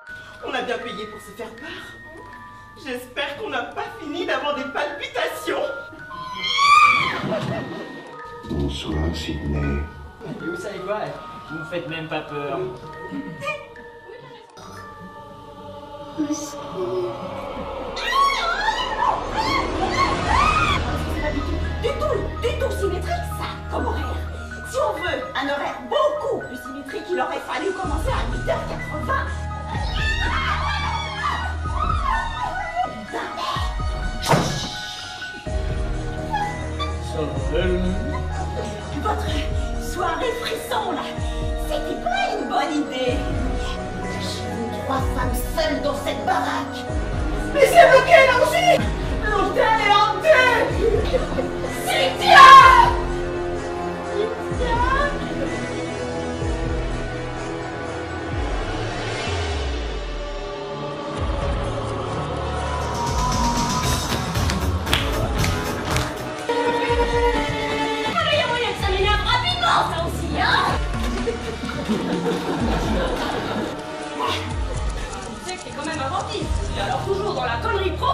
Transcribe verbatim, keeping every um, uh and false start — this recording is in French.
On a bien payé pour se faire part. J'espère qu'on n'a pas fini d'avoir des palpitations. Bonsoir, Sydney. Et vous savez quoi? Vous me faites même pas peur. Du tout, du tout symétrique, ça, comme horaire. Si on veut un horaire beaucoup plus symétrique, il aurait fallu commencer à huit heures quatre-vingts. Votre soirée frisson, là, c'était pas une bonne idée. Cachez-vous trois femmes seules dans cette baraque. Mais c'est bloqué, là aussi. L'hôtel est hanté. Cynthia! Cynthia? Ça aussi, hein? Tu sais que t'es quand même inventif. Et alors toujours dans la connerie pro.